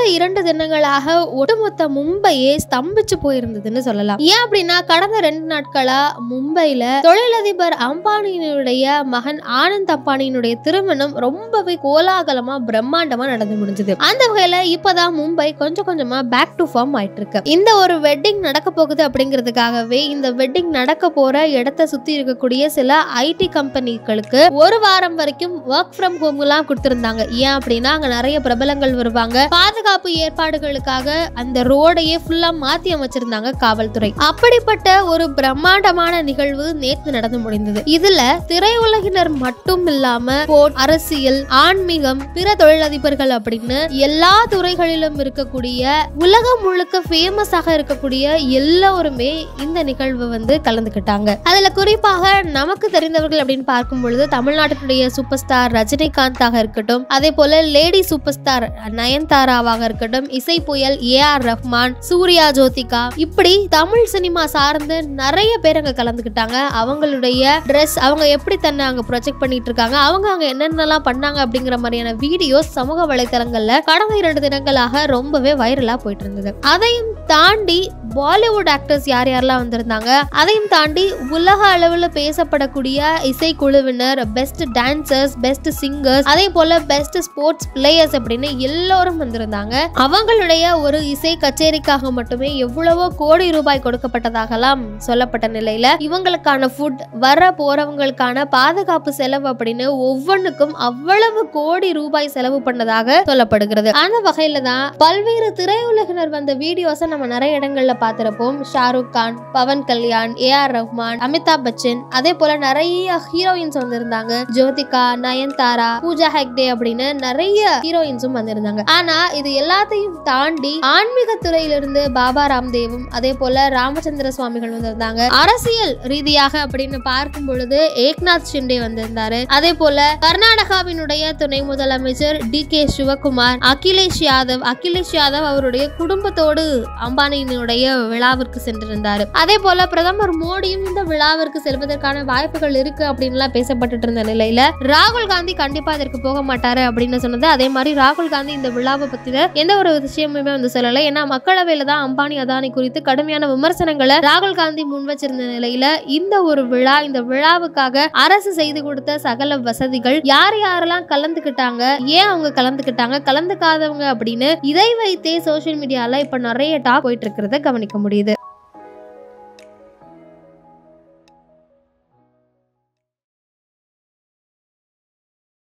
கடந்த 2 தினங்களாக ஒட்டுமொத்த மும்பையே ஸ்தம்பிச்சு போயிருந்ததுன்னு சொல்லலாம். ஏன் அப்படின்னா கடந்த 2 நாட்களா மும்பைல தொழிலதிபர் அம்பானியினுடைய மகன் ஆனந்த் அம்பானியினுடைய திருமணம் ரொம்பவே கோலாகலமா பிரம்மாண்டமா நடந்து முடிஞ்சது. அந்த வகையில இப்பதான் மும்பை கொஞ்சம் கொஞ்சமா பேக் டு ஃபார்ம் ஆயிட்டு இருக்கு. இந்த ஒரு வெட்டிங் நடக்க போகுது அப்படிங்கிறதுக்காகவே இந்த வெட்டிங் நடக்க போற இடத்தை சுத்தி இருக்கக்கூடிய சில ஐடி கம்பெனிகளுக்கு 1 வாரம் வரைக்கும் ஒர்க் ஃப்ரம் ஹோம் எல்லாம் கொடுத்திருந்தாங்க. ஏன் அப்படின்னா அங்க நிறைய பிரபலங்கள் வருவாங்க. பாதுகாப்பு ஏற்பாடுகளுக்காக அந்த ரோடையே ஃபுல்லா மாத்தி அமைச்சிருந்தாங்க காவல்துறை. அப்படிப்பட்ட ஒரு பிரம்மாண்டமான நிகழ்வு நேத்து நடந்து முடிந்தது. இதுல திரையுலகினர் மட்டும் இல்லாம அரசியல், ஆன்மீகம், பிற தொழிலதிபர்கள் அப்படின்னு எல்லா துறைகளிலும் இருக்கக்கூடிய உலகம் முழுக்க ஃபேமஸ் ஆக இருக்கக்கூடிய எல்லாருமே இந்த நிகழ்வு கலந்துக்கிட்டாங்க. அதுல குறிப்பாக நமக்கு தெரிந்தவர்கள் அப்படின்னு பார்க்கும் பொழுது தமிழ்நாட்டினுடைய சூப்பர் ஸ்டார் ரஜினிகாந்தாக இருக்கட்டும், அதே போல லேடி சூப்பர் ஸ்டார் நயன்தாராவாக இருக்கட்டும், இசை புயல் ஏஆர் ரஹ்மான், சூர்யா ஜோதிகா, இப்படி தமிழ் சினிமா சார்ந்து நிறைய பேர் அங்க கலந்துக்கிட்டாங்க. அவங்களுடைய ட்ரெஸ், அவங்க எப்படி தன்னை அங்க ப்ரொஜெக்ட் பண்ணிட்டு இருக்காங்க, அவங்க அங்க என்னென்னலாம் பண்ணாங்க அப்படிங்கிற மாதிரியான வீடியோஸ் சமூக வலைதளங்கள்ல கடந்த 2 தினங்களாக ரொம்பவே வைரலா போயிட்டு இருந்தது. அதையும் தாண்டி பாலிவுட் ஆக்டர்ஸ் யார் யாரெல்லாம் வந்திருந்தாங்க, அதையும் தாண்டி உலக அளவில் பேசப்படக்கூடிய இசைக்குழுவினர், பெஸ்ட் டான்சர்ஸ், பெஸ்ட் சிங்கர்ஸ், அதே போல பெஸ்ட் ஸ்போர்ட்ஸ் பிளேயர்ஸ் அப்படின்னு எல்லாரும் வந்திருந்தாங்க. அவங்களுடைய ஒரு இசை கச்சேரிக்காக மட்டுமே எவ்வளவோ கோடி ரூபாய் கொடுக்கப்பட்டதாகலாம் சொல்லப்பட்ட நிலையில இவங்களுக்கான ஃபுட், வர போறவங்களுக்கான பாதுகாப்பு செலவு அப்படின்னு ஒவ்வொன்றுக்கும் அவ்வளவு கோடி ரூபாய் செலவு பண்ணதாக சொல்லப்படுகிறது. அந்த வகையில தான் பல்வேறு திரையுலகினர் வந்த வீடியோஸை நம்ம நிறைய இடங்கள்ல பார்த்திருப்போம். ஷாருக் கான், பவன் கல்யாண், ஏஆர் ரஹ்மான், அமிதாப் பச்சன், அதே போல நிறைய ஹீரோயின்ஸ் வந்திருந்தாங்க. ஜோதிகா, நயன்தாரா, பூஜா ஹெக்டே அப்படின்னு நிறைய ஹீரோயின்ஸும் வந்திருந்தாங்க. ஆனா இது எல்லாத்தையும் தாண்டி ஆன்மீக துறையிலிருந்து பாபா ராம்தேவும், அதே போல ராமச்சந்திர சுவாமிகள் வந்திருந்தாங்க. அரசியல் ரீதியாக அப்படின்னு பார்க்கும் பொழுது ஏக்நாத் ஷிண்டே வந்திருந்தாரு. அதே போல கர்நாடகாவினுடைய துணை முதலமைச்சர் DK சிவகுமார், அகிலேஷ் யாதவ் அவருடைய குடும்பத்தோடு அம்பானியினுடைய விழாவிற்கு சென்றிருந்தாரு. அதே போல பிரதமர் மோடியும் இந்த விழாவிற்கு செல்வதற்கான வாய்ப்புகள் இருக்கு அப்படின்னு பேசப்பட்டு இருந்த நிலையில ராகுல் காந்தி கண்டிப்பா அதற்கு போக மாட்டாரு அப்படின்னு சொன்னது. அதே மாதிரி ராகுல் காந்தி இந்த விழாவை பத்தின எந்த ஒரு விஷயமுமே சொல்லல. ஏன்னா மக்களவையில தான் அம்பானி அதானி குறித்து கடுமையான விமர்சனங்களை ராகுல் காந்தி முன் வச்சிருந்த நிலையில இந்த ஒரு விழா, இந்த விழாவுக்காக அரசு செய்து கொடுத்த சகல வசதிகள், யார் யாரெல்லாம் கலந்துக்கிட்டாங்க, ஏன் அவங்க கலந்துக்கிட்டாங்க, கலந்துக்காதவங்க அப்படின்னு இதை வைத்தே சோசியல் மீடியால இப்ப நிறைய டாக் போயிட்டு இருக்கிறத கவனிக்க முடியுது.